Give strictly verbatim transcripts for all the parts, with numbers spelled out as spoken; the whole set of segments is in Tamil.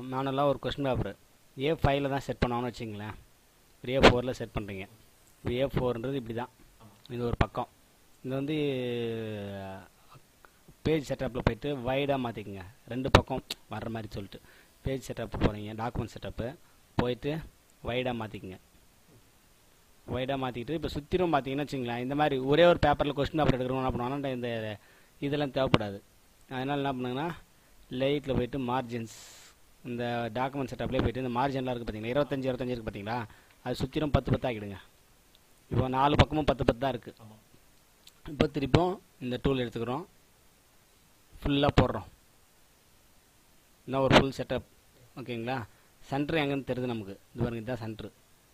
மேனுவலாக ஒரு கொஸ்டின் பேப்பர் ஏ ஃபைவ்ல தான் செட் பண்ணோன்னு வச்சிங்களேன். ஒரு ஏ ஃபோரில் செட் பண்ணுறீங்க. இப்போ ஏ ஃபோர்ன்றது இப்படி தான், இது ஒரு பக்கம். இது வந்து பேஜ் செட்டப்பில் போய்ட்டு வைடாக மாற்றிக்கங்க, ரெண்டு பக்கம் வர்ற மாதிரி சொல்லிட்டு. பேஜ் செட்டப் போகிறீங்க, டாக்குமெண்ட் செட்டப்பு போயிட்டு வைடாக மாற்றிக்கங்க. வைடாக மாற்றிக்கிட்டு இப்போ சுற்றிலும் பார்த்தீங்கன்னா வச்சுங்களேன், இந்த மாதிரி ஒரே ஒரு பேப்பரில் கொஸ்டின் பேப்பர் எடுக்கிறோம் என்ன பண்ணுவாங்கன்னா இந்த இதெல்லாம் தேவைப்படாது. அதனால் என்ன பண்ணுங்கன்னா லைட்டில் போய்ட்டு மார்ஜின்ஸ், இந்த டாக்குமெண்ட் செட்டப்லேயே போய்ட்டு இந்த மார்ஜின்லாம் இருக்குது பார்த்தீங்களா, இருபத்தஞ்சி இருபத்தஞ்சி இருக்குது பார்த்தீங்களா, அது சுற்றிலும் பத்து பத்து ஆக்கிடுங்க. இப்போ நாலு பக்கமும் பத்து பத்து தான் இருக்குது. இப்போ திருப்பியும் இந்த டூல் எடுத்துக்கிறோம், ஃபுல்லாக போடுறோம். இன்னும் ஒரு ஃபுல் செட்டப். ஓகேங்களா. சென்ட்ரு எங்கேன்னு தெரியுது நமக்கு, இது பாருங்க, இதுதான் சென்ட்ரு.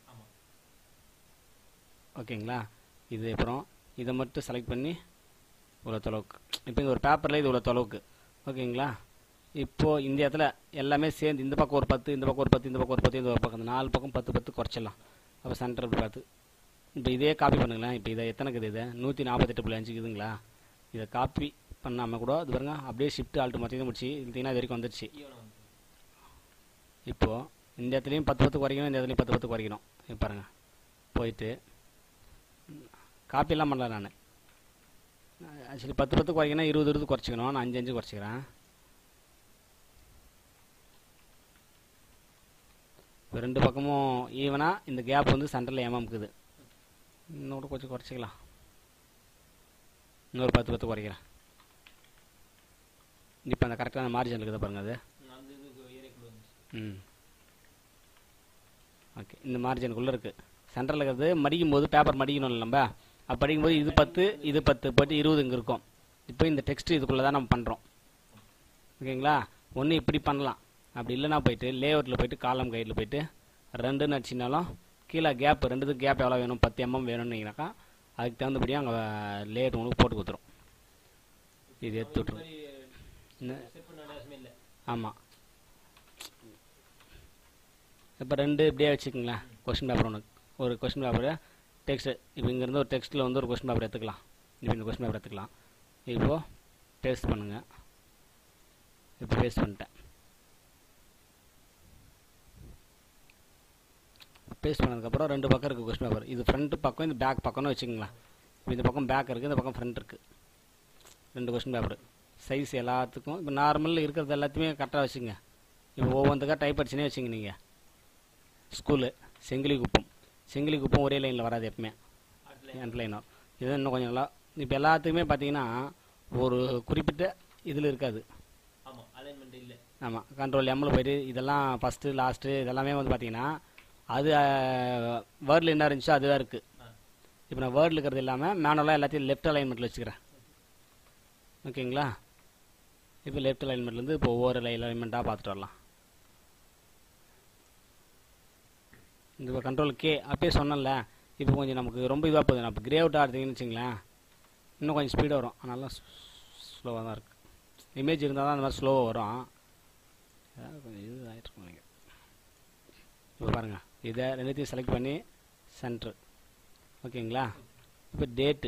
ஓகேங்களா. இது அப்புறம் இதை மட்டும் செலக்ட் பண்ணி இவ்வளோ தொலைவுக்கு, இப்போ இந்த ஒரு பேப்பரில் இது இவ்வளோ தொலைவுக்கு. ஓகேங்களா. இப்போது இந்த இடத்துல எல்லாமே சேர்ந்து இந்த பக்கம் ஒரு பத்து, இந்த பக்கம் ஒரு பத்து, இந்த பக்கம் ஒரு பத்து, இந்த ஒரு பக்கம், இந்த நாலு பக்கம் பத்து பத்து குறைச்சிடலாம். அப்போ சென்டர் இப்படி பார்த்து இப்போ இதே காப்பி பண்ணுங்களேன். இப்போ இதை எத்தனை இருக்குது, இது நூற்றி நாற்பத்தெட்டு புள்ளி அஞ்சு இருக்குதுங்களா. இதை காப்பி பண்ணாமல் கூட இது பாருங்க, அப்படியே ஷிஃப்ட் ஆல்ட்டு மாற்றி முடிச்சு இழுத்தீங்கன்னா இது வரைக்கும் வந்துடுச்சு. இப்போது இந்த இடத்துலையும் பத்து பத்து குறைக்கணும், இந்த இடத்துலையும் பத்து பத்து குறைக்கணும். இப்போ பாருங்கள், போயிட்டு காப்பியெல்லாம் பண்ணல நான். ஆக்சுவலி பத்து பத்து குறைக்கணும், இருபது இருபது குறைச்சிக்கணும், நான் அஞ்சு அஞ்சு குறைச்சிக்கிறேன். இப்போ ரெண்டு பக்கமும் ஈவனாக இந்த கேப் வந்து சென்டரில் ஏமாமுக்குது. இன்னொரு கொஞ்சம் குறைச்சிக்கலாம், இன்னொரு பத்து பத்து குறைக்கிறேன். இப்போ அந்த கரெக்டான மார்ஜின் இருக்குது பாருங்கள், அது ம் ஓகே. இந்த மார்ஜினுக்குள்ளே இருக்குது, சென்டரில் இருக்கிறது. மடிக்கும் போது பேப்பர் மடிக்கணும் நம்ம, அப்போ படிக்கும்போது இது பத்து இது பத்து போய்ட்டு இருபது இங்கே இருக்கும். இப்போ இந்த டெக்ஸ்ட் இதுக்குள்ளே தான் நம்ம பண்ணுறோம். ஓகேங்களா. ஒன்று இப்படி பண்ணலாம், அப்படி இல்லைனா போய்ட்டு லேஅவுட்டில் போய்ட்டு காலம் கைடில் போய்ட்டு ரெண்டுன்னு அடிச்சினாலும் கீழே கேப், ரெண்டுத்துக்கு கேப் எவ்வளோ வேணும், பத்து எம்எம் வேணும்னீங்கனாக்கா அதுக்கு தகுந்தபடியாக அங்கே லேஅவுட் உங்களுக்கு போட்டு கொடுத்துரும். இது எடுத்து விட்ருங்க. ஆமாம். இப்போ ரெண்டு இப்படியே வச்சுக்கோங்களேன். கொஸ்டின் பேப்பர் ஒன்று, ஒரு கொஸ்டின் பேப்பரு டெக்ஸ்ட்டு. இப்போ இங்கேருந்து ஒரு டெக்ஸ்ட்டில் வந்து ஒரு கொஸ்டின் பேப்பர் எடுத்துக்கலாம். இப்போ இந்த கொஸ்டின் பேப்பர் எடுத்துக்கலாம். இப்போது பேஸ்ட் பண்ணுங்கள். இப்போ பேஸ்ட் பண்ணிட்டேன். பேஸ்ட் பண்ணதுக்கப்புறம் ரெண்டு பக்கம் இருக்குது கொஸ்டின் பேப்பர். இது ஃப்ரண்ட் பக்கம், இந்த பேக் பக்கம்னு வச்சுக்கோங்களேன். இப்போ இந்த பக்கம் பேக் இருக்குது, இந்த பக்கம் ஃப்ரண்ட் இருக்குது. ரெண்டு கொஸ்டின் பேப்பர் சைஸ் எல்லாத்துக்கும் இப்போ நார்மல் இருக்கிறது எல்லாத்தையுமே கரெக்டாக வச்சுங்க. இப்போ ஒவ்வொன்றுக்காக டைப் அடிச்சுனே வச்சுங்க. நீங்கள் ஸ்கூலு செங்கிலி குப்பம், செங்கிலி குப்பம் ஒரே லைனில் வராது எப்பவுமே, ரெண்டு லைனும். இது இன்னும் கொஞ்சம் நல்லா. இப்போ எல்லாத்துக்குமே பார்த்தீங்கன்னா ஒரு குறிப்பிட்ட இதில் இருக்காது. ஆமாம். கண்ட்ரோல் எம்மில் போய்ட்டு இதெல்லாம் ஃபஸ்ட்டு லாஸ்ட்டு இதெல்லாமே வந்து பார்த்தீங்கன்னா அது வேர்டில் என்ன இருந்துச்சோ அதுதான் இருக்குது. இப்போ நான் வேர்டில் இருக்கிறது இல்லாமல் மேனுவலாக எல்லாத்தையும் லெஃப்ட் அலைன்மெண்ட்டில் வச்சுக்கிறேன். ஓகேங்களா. இப்போ லெஃப்ட் அலைன்மெண்ட்லேருந்து இப்போ ஒவ்வொரு அலைன்மெண்ட்டாக பார்த்துட்டு வரலாம். இந்த கண்ட்ரோல் கே அப்பயே சொன்னல. இப்போ கொஞ்சம் நமக்கு ரொம்ப இதாக போகுது. நான் இப்போ கிரே அவுட் ஆடுறீங்கன்னு வச்சிங்களேன், இன்னும் கொஞ்சம் ஸ்பீடாக வரும். அதனால ஸ்லோவாக தான் இருக்குது. இமேஜ் இருந்தால் தான் அந்த மாதிரி ஸ்லோவாக வரும். கொஞ்சம் இது ஆகிட்டு நீங்கள். இப்போ பாருங்கள், இதை ரெண்டுத்தையும் செலக்ட் பண்ணி சென்ட்ரு. ஓகேங்களா. இப்போ டேட்டு,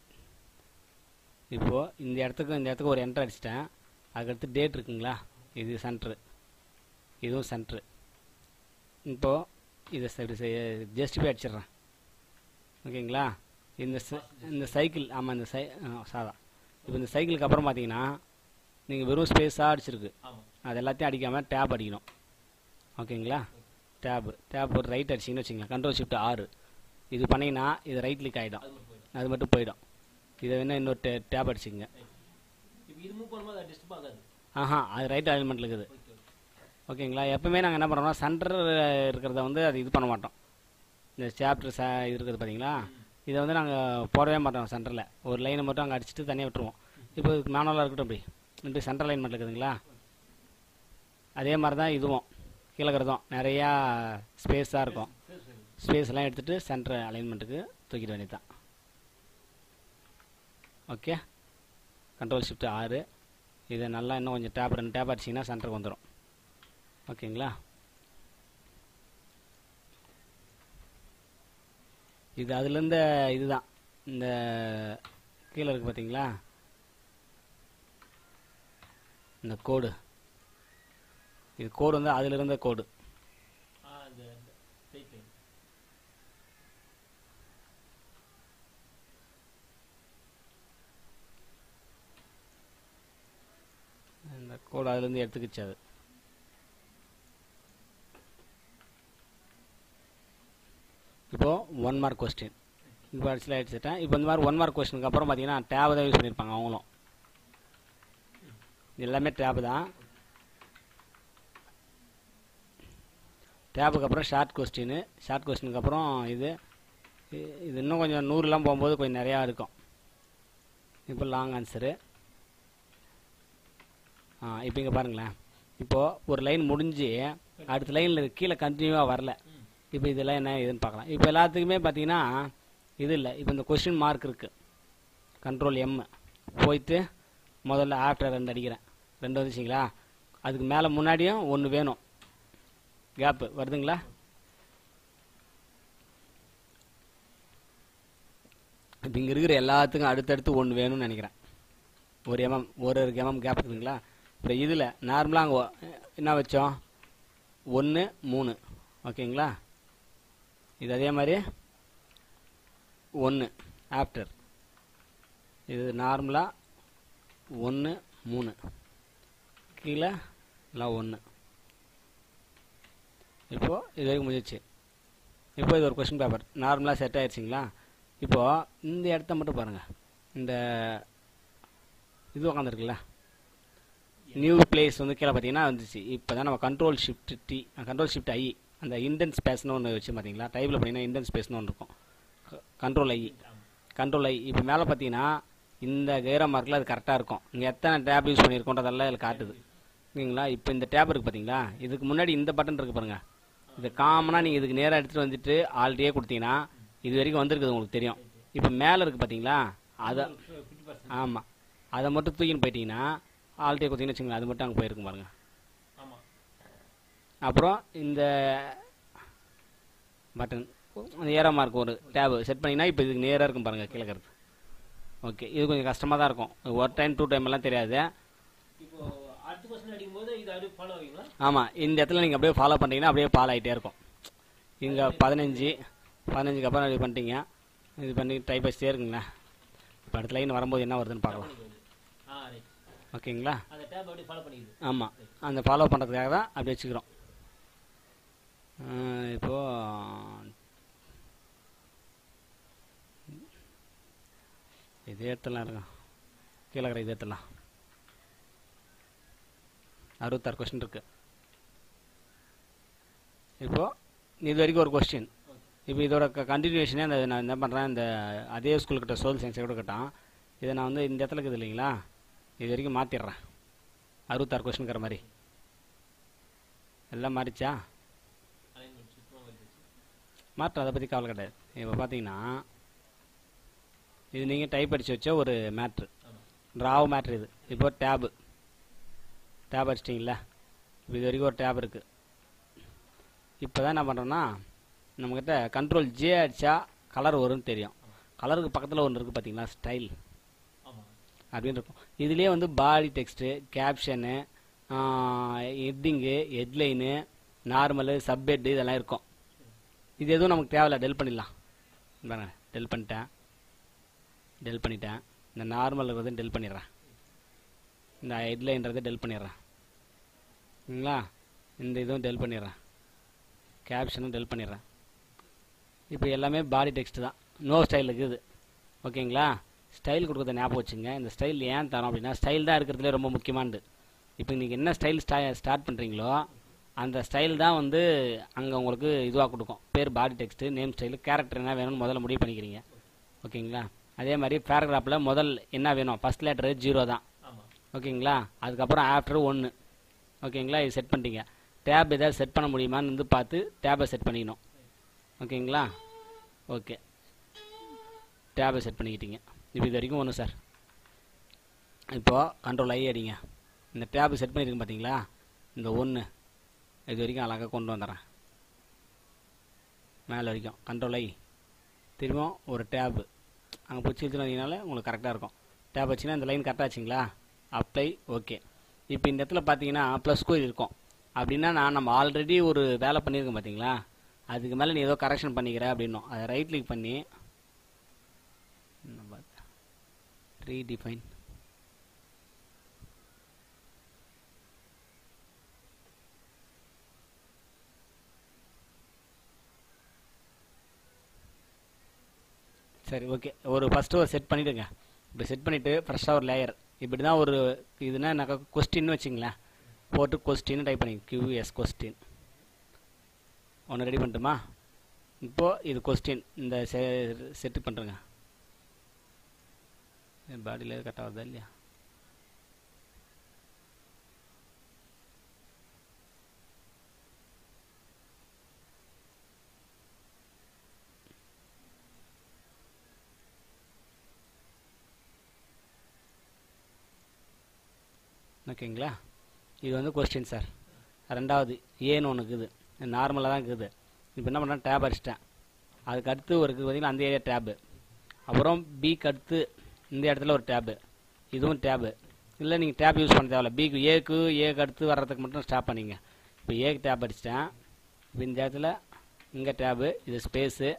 இப்போது இந்த இடத்துக்கு இந்த இடத்துக்கு ஒரு என்ட்ரு அடிச்சிட்டேன். அதுக்கடுத்து டேட் இருக்குங்களா, இது சென்ட்ரு, இதுவும் சென்ட்ரு. இப்போது இதை ஜஸ்டிஃபை அடிச்சிட்றேன். ஓகேங்களா. இந்த இந்த சைக்கிள், ஆமாம் இந்த சை சாதா. இப்போ இந்த சைக்கிளுக்கு அப்புறம் பார்த்தீங்கன்னா நீங்கள் வெறும் ஸ்பேஸாக அடிச்சிருக்கு, அது எல்லாத்தையும் அடிக்காமல் டேப் அடிக்கணும். ஓகேங்களா. டேபு டேப் ஒரு ரைட் அடிச்சிங்கன்னு வச்சுங்களேன், கண்ட்ரோல் ஷிஃப்ட் ஆறு. இது பண்ணிங்கன்னா இது ரைட் கிளிக் ஆகிடும், அது மட்டும் போயிடும். இதை வேணால் இன்னொரு டே டேப் அடிச்சிக்கங்க. ஆஹா, அது ரைட் அலைன்மெண்ட்டில் இருக்குது. ஓகேங்களா. எப்பவுமே நாங்கள் என்ன பண்ணுறோம்னா சென்டர் இருக்கிறத வந்து அது இது பண்ண மாட்டோம். இந்த சாப்டர் ச இது இருக்குது பார்த்தீங்களா, இதை வந்து நாங்கள் போடவே மாட்டோம் சென்டரில். ஒரு லைனை மட்டும் அங்கே அடிச்சுட்டு தனியாக விட்டுருவோம். இப்போ இதுக்கு மேனுவலாக இருக்கட்டும், இப்படி இப்படி சென்டர் அலைன்மெண்ட் இருக்குதுங்களா. அதே மாதிரி தான் இதுவும் கீழே இருக்கிறதும் நிறையா ஸ்பேஸாக இருக்கும். ஸ்பேஸ்லாம் எடுத்துகிட்டு சென்டர் அலைன்மெண்ட்டுக்கு தூக்கிட வேண்டியது தான். ஓகே. கண்ட்ரோல் ஷிஃப்ட் ஆறு. இதை நல்லா இன்னும் கொஞ்சம் டேப் ரெண்டு டேப் அடிச்சிங்கன்னா சென்டருக்கு வந்துடும். ஓகேங்களா. இது அதுலேருந்து இதுதான் இந்த கீழே இருக்குது பார்த்தீங்களா, இந்த கோடு இது கோடு வந்து அதில் இருந்த கோடு. இந்த கோடு அதுலேருந்து எடுத்துக்கிச்சு அது. இப்போது ஒன் மார்க் கொஸ்டின் இப்போ அடிச்சுல அடிச்சுட்டேன். இப்போ இந்த மாதிரி ஒன் மார்க் கொஸ்டினுக்கு அப்புறம் பார்த்தீங்கன்னா டேப் தான் யூஸ் பண்ணியிருப்பாங்க அவங்களும். எல்லாமே டேப் தான். டேப்புக்கு அப்புறம் ஷார்ட் கொஸ்டின், ஷார்ட் கொஸ்டினுக்கு அப்புறம் இது இது இன்னும் கொஞ்சம் நூறுலாம் போகும்போது கொஞ்சம் நிறையா இருக்கும். இப்போ லாங் ஆன்சரு. ஆ இப்போ இங்கே பாருங்களேன், இப்போது ஒரு லைன் முடிஞ்சு அடுத்த லைனில் கீழே கண்டினியூவாக வரல. இப்போ இதெல்லாம் என்ன இதுன்னு பார்க்கலாம். இப்போ எல்லாத்துக்குமே பார்த்தீங்கன்னா இது இல்லை. இப்போ இந்த கொஸ்டின் மார்க் இருக்குது, கண்ட்ரோல் எம் போயிட்டு முதல்ல ஆஃப்டர் ரெண்டு அடிக்கிறேன், ரெண்டு வந்துச்சிங்களா. அதுக்கு மேலே முன்னாடியும் ஒன்று வேணும், கேப்பு வருதுங்களா. இப்போ இங்கே இருக்கிற எல்லாத்துக்கும் அடுத்தடுத்து ஒன்று வேணும்னு நினைக்கிறேன். ஒரு எம்எம் ஒரு ஒரு எம்எம் கேப் இருக்குதுங்களா. இப்போ இதில் நார்மலாக அங்கே என்ன வச்சோம், ஒன்று மூணு ஓகேங்களா. இது அதே மாதிரி ஒன்று ஆஃப்டர், இது நார்மலாக ஒன்று மூணு, கீழே எல்லாம் ஒன்று. இப்போது இது வரைக்கும் முடிஞ்சிச்சு. இப்போ இது ஒரு கொஸ்டின் பேப்பர் நார்மலாக செட் ஆகிடுச்சிங்களா. இப்போது இந்த இடத்த மட்டும் பாருங்கள், இந்த இது உட்காந்துருக்குல்ல நியூ பிளேஸ் வந்து கீழே பார்த்தீங்கன்னா வந்துச்சு. இப்போ தான் நம்ம control shift D control shift I அந்த இண்டென்ட் ஸ்பேஸ்னு ஒன்று வச்சு பார்த்தீங்களா. டைப்பில் பார்த்தீங்கன்னா இண்டென்ட் ஸ்பேஸ்னு ஒன்று இருக்கும், கண்ட்ரோல் ஐ கண்ட்ரோல் ஐ. இப்போ மேலே பார்த்தீங்கன்னா இந்த கைரா மார்க்கில் அது கரெக்டாக இருக்கும். இங்கே எத்தனை டேப் யூஸ் பண்ணியிருக்கோன்றதெல்லாம் இதில் காட்டுது ஓகேங்களா. இப்போ இந்த டேப் இருக்குது பார்த்தீங்களா, இதுக்கு முன்னாடி இந்த பட்டன் இருக்குது பாருங்கள். இது காமனாக நீங்கள் இதுக்கு நேராக எடுத்துகிட்டு வந்துட்டு ஆல்ரெடியே கொடுத்தீங்கன்னா இது வரைக்கும் வந்திருக்குது உங்களுக்கு தெரியும். இப்போ மேலே இருக்குது பார்த்தீங்களா, அதை ஆமாம் அதை மட்டும் தூக்கின்னு போயிட்டீங்கன்னா ஆல்ரெடியே கொடுத்தீங்கன்னு வச்சுங்களேன், அது மட்டும் அங்கே போயிருக்கும் பாருங்கள். அப்புறம் இந்த பட்டன் ஏரோ மார்க் ஒரு டேபு செட் பண்ணிங்கன்னா இப்போ இதுக்கு நேராக இருக்கும் பாருங்கள் கீழே கருத்து. ஓகே, இது கொஞ்சம் கஷ்டமாக தான் இருக்கும், ஒரு டைம் டூ டைம் எல்லாம் தெரியாது. ஆமாம், இந்த இடத்துல நீங்கள் அப்படியே ஃபாலோ பண்ணிங்கன்னா அப்படியே ஃபாலோ ஆகிட்டே இருக்கும். இங்கே பதினஞ்சு பதினஞ்சுக்கு அப்புறம் இது பண்ணிட்டீங்க, இது பண்ணி டைப் வச்சுட்டே இருக்குங்களா. இப்போ அடுத்த லைன் வரும்போது என்ன வருதுன்னு பார்க்கலாம் ஓகேங்களா. ஆமாம், அந்த ஃபாலோ பண்ணுறதுக்காக தான் அப்படி வச்சுக்கிறோம். இப்போது இதே இடத்துலாம் இருக்கும், கீழே இருக்கிற இதே இடத்துலாம் அறுபத்தாறு கொஸ்டின் இருக்குது. இப்போது இது வரைக்கும் ஒரு கொஸ்டின். இப்போ இதோட கண்டினியூஷனே அந்த நான் என்ன பண்ணுறேன், இந்த அதே ஸ்கூல்கிட்ட சோல் சயின்ஸை கூட கேட்டான். இதை நான் வந்து இந்த இடத்துல இருக்குது இல்லைங்களா, இது வரைக்கும் மாற்றிடுறேன். அறுபத்தாறு கொஸ்டின்கிற மாதிரி எல்லாம் மாறிச்சா, மாற்றம் அதை பற்றி கவலை கிடையாது. இப்போ பார்த்தீங்கன்னா இது நீங்கள் டைப் அடித்து வச்ச ஒரு மேட்ரு, ராவ் மேட்ரு. இது இப்போ டேபு டேப் அடிச்சிட்டிங்களா. இப்போ இது வரைக்கும் ஒரு டேப் இருக்குது. இப்போ தான் என்ன பண்ணுறோன்னா, நம்மக்கிட்ட கண்ட்ரோல் ஜே அடித்தா கலர் வரும்னு தெரியும். கலருக்கு பக்கத்தில் ஒன்று இருக்குது பார்த்தீங்களா, ஸ்டைல் அப்படின்னு இருக்கும். இதுலேயே வந்து body text, caption, heading, headline, normal, subhead இதெல்லாம் இருக்கும். இது எதுவும் நமக்கு தேவையில்ல, டெல் பண்ணிடலாம். பாருங்க, டெல் பண்ணிட்டேன் டெல் பண்ணிட்டேன் இந்த நார்மல் இருக்கிறது டெல் பண்ணிடுறேன், இந்த ஹெட்லைன்றது டெல் பண்ணிடுறேன் சரிங்களா. இந்த இதுவும் டெல் பண்ணிடுறேன், கேப்ஷனும் டெல் பண்ணிடுறேன். இப்போ எல்லாமே பாடி டெக்ஸ்ட் தான், நோ ஸ்டைல் இருக்குது ஓகேங்களா. ஸ்டைல் கொடுக்குறத ஞாபகம் வச்சுங்க. இந்த ஸ்டைல் ஏன் தரோம் அப்படின்னா, ஸ்டைல் தான் இருக்கிறதுலே ரொம்ப முக்கியமானது. இப்போ நீங்கள் என்ன ஸ்டைல் ஸ்டா ஸ்டார்ட் பண்ணுறீங்களோ அந்த ஸ்டைல் தான் வந்து அங்கே உங்களுக்கு இதுவாக கொடுக்கும். பேர் body text, name style, character என்ன வேணும்னு முதல்ல முடிவு பண்ணிக்கிறீங்க ஓகேங்களா. அதே மாதிரி பேராகிராஃபில் முதல் என்ன வேணும், ஃபஸ்ட் லெட்டரு ஜீரோ தான் ஓகேங்களா. அதுக்கப்புறம் ஆஃப்டர் ஒன்று ஓகேங்களா. இது செட் பண்ணிட்டீங்க. டேப் எதாவது செட் பண்ண முடியுமான்னு வந்து பார்த்து டேபை செட் பண்ணிக்கணும் ஓகேங்களா. ஓகே, டேபை செட் பண்ணிக்கிட்டீங்க. இப்போ இது வரைக்கும் ஒன்று சார். இப்போது கண்ட்ரோல் ஐ அடிங்க. இந்த டேபு செட் பண்ணியிருக்கேன் பார்த்தீங்களா, இந்த ஒன்று இது வரைக்கும் அழகாக கொண்டு வந்துடுறேன் மேலே வரைக்கும். கண்ட்ரோல் ஐ திரும்பவும் ஒரு டேபு அங்கே பிடிச்சி வச்சுன்னு வந்தீங்கனால உங்களுக்கு கரெக்டாக இருக்கும். டேப் வச்சிங்கன்னா இந்த லைன் கரெக்டாக வச்சிங்களா, அப்ளை ஓகே. இப்போ இந்த இடத்துல பார்த்தீங்கன்னா ப்ளஸ் கோயில் இருக்கும், அப்படின்னா நான் நம்ம ஆல்ரெடி ஒரு வேலை பண்ணியிருக்கேன் பார்த்தீங்களா, அதுக்கு மேலே நீ ஏதோ கரெக்ஷன் பண்ணிக்கிற அப்படின்னும். அதை ரைட் கிளிக் பண்ணி ரீடிஃபைன் சரி ஓகே. ஒரு ஃபஸ்ட்டு ஒரு செட் பண்ணிவிடுங்க. இப்போ செட் பண்ணிவிட்டு ஃப்ரெஷ்ஷாக ஒரு லேயர் இப்படி தான் ஒரு இதுனா நான் கொஸ்டின்னு வச்சிங்களேன், போட்டு கொஸ்டின்னு டைப் பண்ணி கியூஎஸ் கொஸ்டின் ஒன்று ரெடி பண்ணிட்டுமா. இப்போது இது கொஸ்டின் இந்த செ செட்டு பண்ணுறேங்க. பாடியில் கரெக்டாக வருதா இல்லையா? ஓகேங்களா, இது வந்து கொஸ்டின் சார். ரெண்டாவது ஏன்னு ஒன்று இருக்குது, நார்மலாக தான் இருக்குது. இப்போ என்ன பண்ணுறேன், டேப் அடிச்சிட்டேன். அதுக்கு அடுத்து ஒரு இருக்குது பார்த்தீங்கன்னா அந்த ஏரியா டேபு. அப்புறம் பிக்கு அடுத்து இந்த இடத்துல ஒரு டேபு, இதுவும் டேபு. இல்லை நீங்கள் டேப் யூஸ் பண்ண தேவையில்ல. பிக்கு ஏக்கு ஏக்கு அடுத்து வர்றதுக்கு மட்டும் ஸ்டாப் பண்ணிங்க. இப்போ ஏக்கு டேப் அடிச்சிட்டேன். இப்போ இந்த இடத்துல இங்கே டேபு, இது ஸ்பேஸு,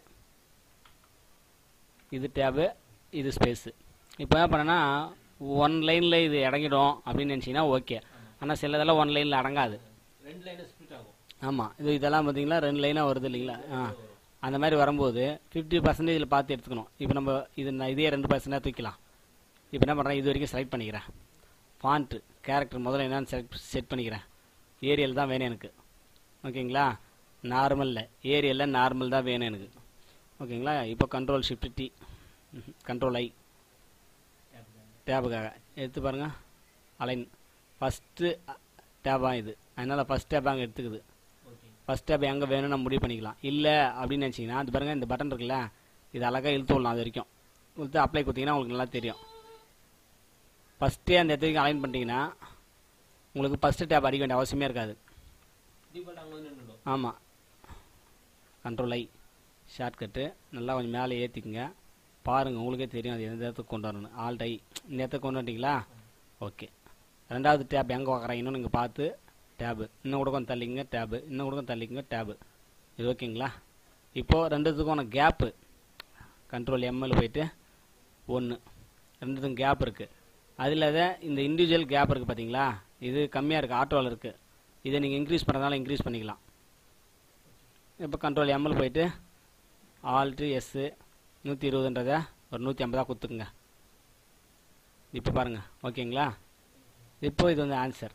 இது டேபு, இது ஸ்பேஸு. இப்போ என்ன பண்ணேன்னா ஒன் லைனில் இது இறங்கிடும் அப்படின்னு நினச்சிங்கன்னா ஓகே. ஆனால் சில இதெல்லாம் ஒன் லைனில் அடங்காது, ரெண்டு லைன் ஸ்ப்ளிட் ஆகும். ஆமாம், இது இதெல்லாம் பார்த்தீங்களா ரெண்டு லைனாக வருது இல்லைங்களா? ஆ, அந்த மாதிரி வரும்போது ஃபிஃப்டி பர்சன்டேஜில் பார்த்து எடுத்துக்கணும். இப்போ நம்ம இது நான் இதே ரெண்டு பர்சன்டாக தூக்கலாம். இப்போ என்ன பண்ணுறேன், இது வரைக்கும் செலக்ட் பண்ணிக்கிறேன். ஃபாண்ட்டு கேரக்டர் முதல்ல என்னென்னு செலக்ட் செட் பண்ணிக்கிறேன். ஏரியல் தான் வேணும் எனக்கு, ஓகேங்களா? நார்மலில் ஏரியலில் நார்மல் தான் வேணும் எனக்கு, ஓகேங்களா? இப்போ control shift D, control I டேபுக்காக எடுத்து பாருங்கள். அலைன் ஃபஸ்ட்டு டேபாக இது, அதனால் ஃபஸ்ட் டேப் அங்கே எடுத்துக்குது. ஃபஸ்ட் டேப் எங்கே வேணும்னு நம்ம முடிவு பண்ணிக்கலாம். இல்லை அப்படின்னு நினச்சிங்கன்னா அது பாருங்கள், இந்த பட்டன் இருக்குல்ல, இது அழகாக இழுத்து விடலாம். அது வரைக்கும் இழுத்து அப்ளை கொடுத்தீங்கன்னா உங்களுக்கு நல்லா தெரியும். ஃபஸ்ட்டே அந்த இடத்துக்கு அலைன் பண்ணிட்டீங்கன்னா உங்களுக்கு ஃபஸ்ட்டு டேப் அடிக்க வேண்டிய அவசியமே இருக்காது. ஆமாம், கண்ட்ரோல் ஐ ஷார்ட்கட்டு நல்லா கொஞ்சம் மேலே ஏற்றிக்குங்க. பாருங்கள், உங்களுக்கே தெரியும் அது எந்த இடத்துக்கு கொண்டு வரணும். ஆல்ட் ஐ இந்த இடத்துக்கு கொண்டு வந்துட்டிங்களா? ஓகே. ரெண்டாவது டேப் எங்கே பார்க்குறீங்கன்னு நீங்கள் பார்த்து டேபு இன்னும் கூட கொஞ்சம் தள்ளிங்க, டேபு இன்னும் கூட கொஞ்சம் தள்ளிங்க, டேபு. இது ஓகேங்களா? இப்போது ரெண்டுத்துக்கும் கேப்பு கண்ட்ரோல் எம்எல் போயிட்டு ஒன்று, ரெண்டுத்துக்கும் கேப் இருக்குது. அதில் தான் இந்த இண்டிவிஜுவல் கேப் இருக்குது பார்த்தீங்களா, இது கம்மியாக இருக்குது, ஆட்டோவில் இருக்குது. இதை நீங்கள் இன்க்ரீஸ் பண்ணுறதுனால இன்க்ரீஸ் பண்ணிக்கலாம். இப்போ கண்ட்ரோல் எம்எல் போயிட்டு ஆல்ட்டு எஸ்ஸு நூற்றி இருபதுன்றதை ஒரு நூற்றி ஐம்பதாக கொடுத்துக்குங்க. இப்போ பாருங்கள், ஓகேங்களா? இப்போ இது வந்து ஆன்சர்.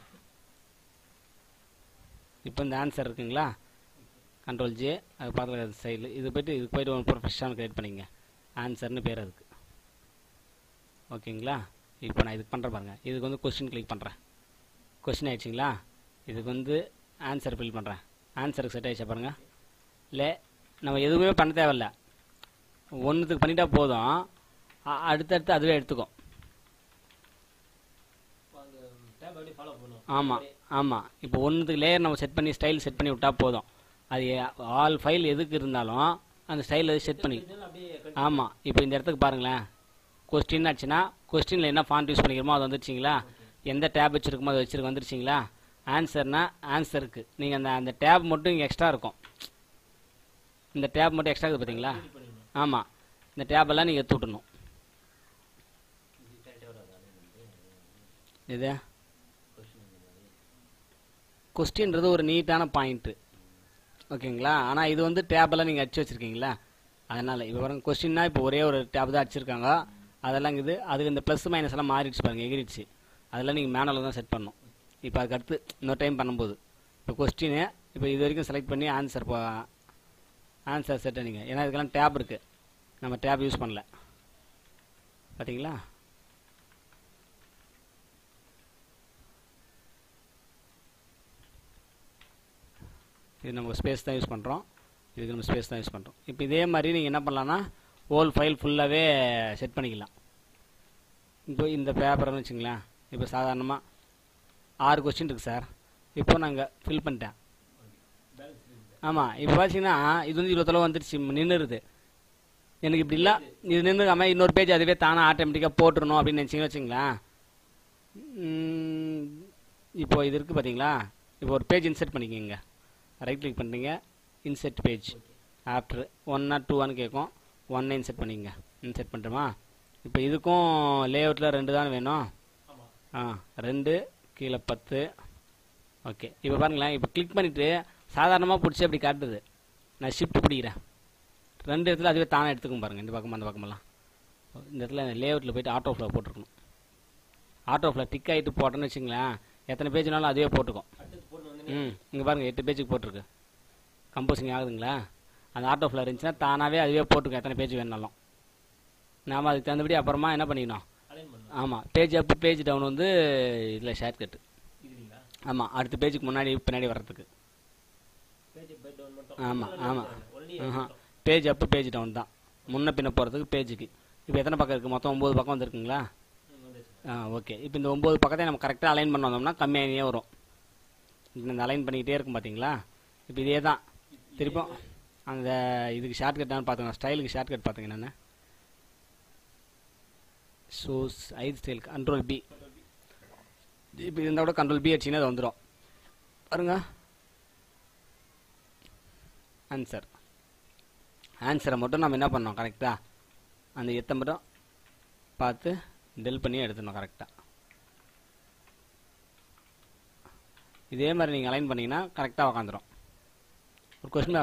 இப்போ இந்த ஆன்சர் இருக்குங்களா, கண்ட்ரோல் ஜே, அது பார்த்துக்க சைடில் இது போய்ட்டு இது போய்ட்டு ஒரு ப்ரொஃபஷனல் க்ரியேட் பண்ணிங்க. ஆன்சர்னு பேர் அதுக்கு, ஓகேங்களா? இப்போ நான் இதுக்கு பண்ணுறேன் பாருங்கள். இதுக்கு வந்து கொஸ்டின் கிளிக் பண்ணுறேன். கொஸ்டின் ஆகிடுச்சிங்களா? இதுக்கு வந்து ஆன்சர் ஃபில் பண்ணுறேன். ஆன்சருக்கு செட் ஆகிடுச்சா பாருங்கள். இல்லை நம்ம எதுவுமே பண்ண தேவையில்ல, ஒன்றுத்துக்கு பண்ணிட்டா போதும், அடுத்தடுத்து அதுவே எடுத்துக்கும். ஆமாம் ஆமாம், இப்போ ஒன்றுத்துக்கு லேயர் நம்ம செட் பண்ணி ஸ்டைல் செட் பண்ணி விட்டால் போதும். அது ஆல் ஃபைல் எதுக்கு இருந்தாலும் அந்த ஸ்டைல் எது செட் பண்ணி. ஆமாம், இப்போ இந்த இடத்துக்கு பாருங்களேன், கொஸ்டின் ஆச்சுன்னா கொஸ்டினில் என்ன ஃபாண்ட் யூஸ் பண்ணிக்கிறோமோ அது வந்துருச்சிங்களா? எந்த டேப் வச்சுருக்குமோ அது வச்சுருக்கு வந்துருச்சிங்களா? ஆன்சர்னா ஆன்சருக்கு நீங்கள் அந்த அந்த டேப் மட்டும் இங்கே எக்ஸ்ட்ரா இருக்கும். இந்த டேப் மட்டும் எக்ஸ்ட்ரா இருக்குது பார்த்தீங்களா? ஆமாம், இந்த டேபெல்லாம் நீங்கள் எடுத்து விட்டணும். இது கொஸ்டின்றது ஒரு நீட்டான பாயிண்ட்டு, ஓகேங்களா? ஆனால் இது வந்து டேபெல்லாம் நீங்கள் அடிச்சு வச்சுருக்கீங்களா, அதனால் இப்போ பாருங்கள் கொஸ்டின்னா இப்போ ஒரே ஒரு டேப் தான் அடிச்சிருக்காங்க. அதெல்லாம் இது அதுக்கு இந்த ப்ளஸ் மைனஸ் எல்லாம் மாறிடுச்சு பாருங்கள், எகிரிடுச்சு. அதெல்லாம் நீங்கள் மேனுவலில் தான் செட் பண்ணணும். இப்போ அதுக்கு அடுத்து இன்னொரு டைம் பண்ணும்போது இப்போ கொஸ்டினு இப்போ இது வரைக்கும் செலக்ட் பண்ணி ஆன்சர் இப்போ ஆன்சர் செட் பண்ணிங்க. ஏன்னா இதுக்கெல்லாம் டேப் இருக்குது, நம்ம டேப் யூஸ் பண்ணல பார்த்தீங்களா? இது நம்ம ஸ்பேஸ் தான் யூஸ் பண்ணுறோம், இதுக்கு நம்ம ஸ்பேஸ் தான் யூஸ் பண்ணுறோம். இப்போ இதே மாதிரி நீங்கள் என்ன பண்ணலான்னா ஹோல் ஃபைல் ஃபுல்லாகவே செட் பண்ணிக்கலாம். இப்போ இந்த பேப்பர்னு வச்சுங்களேன், இப்போ சாதாரணமாக ஆறு கொஸ்டின் இருக்குது சார். இப்போ நாங்கள் ஃபில் பண்ணிட்டேன். ஆமாம், இப்போ பார்த்தீங்கன்னா இது வந்து இவ்வளோ தொலைவு வந்துடுச்சு, நின்றுருது. எனக்கு இப்படி இல்லை, இது நின்றுக்காமல் இன்னொரு பேஜ் அதுவே தானே ஆட்டோமேட்டிக்காக போட்டுருணும் அப்படின்னு நினச்சிங்கன்னு வச்சுங்களேன். இப்போ இது இருக்குது பார்த்தீங்களா, இப்போ ஒரு பேஜ் இன்சர்ட் பண்ணிக்கோங்க. ரைட் கிளிக் பண்ணுறீங்க, இன்சர்ட் பேஜ். ஆஃப்டர் ஒன்னா டூவான்னு கேட்கும், ஒன்னை இன்சர்ட் பண்ணிக்கங்க. இன்சர்ட் பண்ணுறோமா? இப்போ இதுக்கும் லேஅவுட்டில் ரெண்டு தான் வேணும். ஆ ரெண்டு கீழே பத்து. ஓகே, இப்போ பாருங்களேன். இப்போ கிளிக் பண்ணிவிட்டு சாதாரணமாக பிடிச்சி அப்படி காட்டுது. நான் ஷிஃப்ட் பிடிக்கிறேன், ரெண்டு இடத்துல அதுவே தானே எடுத்துக்கும் பாருங்கள். இந்த பக்கம் அந்த பக்கமெல்லாம் இந்த இடத்துல லேஅவுட்டில் போய்ட்டு ஆட்டோ ஃப்ளோ போட்டிருக்கணும். ஆட்டோ ஃப்ளோ டிக் ஆகிட்டு போட்டோன்னு வச்சுங்களேன், எத்தனை பேஜ்னாலும் அதுவே போட்டுக்கும். ம் இங்கே பாருங்கள், எட்டு பேஜுக்கு போட்டிருக்கு. கம்போசிங் ஆகுதுங்களா? அந்த ஆட்டோ ஃப்ளோ இருந்துச்சுன்னா தானாகவே அதுவே போட்டுக்கும் எத்தனை பேஜ் வேணுனாலும். நாம் அதுக்கு தகுந்தபடி அப்புறமா என்ன பண்ணிக்கணும்? ஆமாம், பேஜ் அப் பேஜ் டவுன் வந்து இதில் ஷார்ட்கட்டு. ஆமாம், அடுத்த பேஜுக்கு முன்னாடி பின்னாடி வர்றதுக்கு. ஆமாம் ஆமாம் ஆஹா பேஜ் அப்பு பேஜ் டவுன் தான் முன்ன பின்ன போகிறதுக்கு பேஜுக்கு. இப்போ எத்தனை பக்கம் இருக்குது? மொத்தம் ஒம்பது பக்கம் வந்துருக்குங்களா? ஆ ஓகே. இப்போ இந்த ஒம்பது பக்கத்தை நம்ம கரெக்டாக அலைன் பண்ண வந்தோம்னா கம்மியாகியே வரும். இந்த அலைன் பண்ணிக்கிட்டே இருக்கும் பார்த்தீங்களா? இப்போ இதே தான் திருப்பம் அந்த இதுக்கு ஷார்ட்கட்டானு பார்த்துங்க. ஸ்டைலுக்கு ஷார்ட்கட் பார்த்துங்க. என்னென்ன ஷோஸ் ஐது ஸ்டைல் கண்ட்ரோல் பி. இப்போ இருந்தால் கூட கண்ட்ரோல் பி அடிச்சிங்கன்னா அது வந்துடும் பாருங்க. ஆன்சர் ஆன்சரை மட்டும் நம்ம என்ன பண்ணோம்? கரெக்டாக அந்த எத்தை மட்டும் பார்த்து டெல் பண்ணி எடுத்துடணும் கரெக்டாக. இதே மாதிரி நீங்கள் அலைன் பண்ணிங்கன்னா கரெக்டாக உக்காந்துரும். ஒரு கொஸ்டின்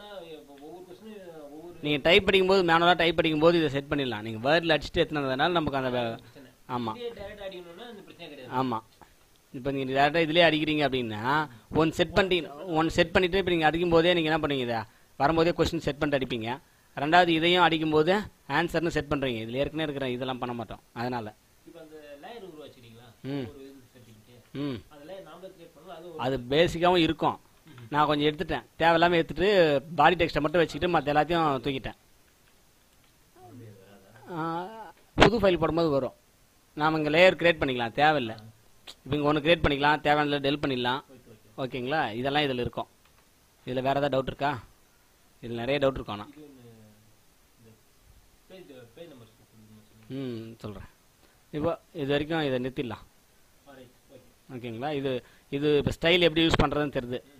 நீங்கள் டைப் படிக்கும்போது மேனுவலாக டைப் படிக்கும்போது இதை செட் பண்ணிடலாம். நீங்கள் வேர்டில் அடிச்சுட்டு எத்தனதுனால நமக்கு அந்த ஆமாம் ஆமாம் இப்போ நீங்கள் டேரெக்டாக இதிலே அடிக்கிறீங்க அப்படின்னா ஒன் செட் பண்ணிட்டீங்க ஒன் செட் பண்ணிவிட்டு இப்போ நீங்கள் அடிக்கும் போதே நீங்கள் என்ன பண்ணுவீங்க? இதை வரும்போதே கொஸ்டின் செட் பண்ணிட்டு அடிப்பீங்க. ரெண்டாவது இதையும் அடிக்கும்போது ஆன்சர்னு செட் பண்ணுறீங்க. இதில் ஏற்கனவே இருக்கிற இதெல்லாம் பண்ண மாட்டோம். அதனால் ம் ம் அது பேசிக்காகவும் இருக்கும். நான் கொஞ்சம் எடுத்துட்டேன், தேவையில்லாமல் எடுத்துகிட்டு பாடி டெக்ஸ்ட்டை மட்டும் வச்சுக்கிட்டு மற்ற எல்லாத்தையும் தூக்கிட்டேன். புது ஃபைல் போடும்போது வரும். நாம் இங்கே லேயர் கிரியேட் பண்ணிக்கலாம், தேவையில்லை. இப்போ இங்கே ஒன்று கிரியேட் பண்ணிக்கலாம், தேவையான டெல் பண்ணிடலாம். ஓகேங்களா? இதெல்லாம் இதில் இருக்கும். இதில் வேறு ஏதாவது டவுட் இருக்கா? இதில் நிறைய டவுட் இருக்கும். ஆனால் ம் சொல்கிறேன். இப்போ இது வரைக்கும் இதை நிறுத்திடலாம். ஓகேங்களா? இது இது இப்போ ஸ்டைல் எப்படி யூஸ் பண்ணுறதுன்னு தெரியுது.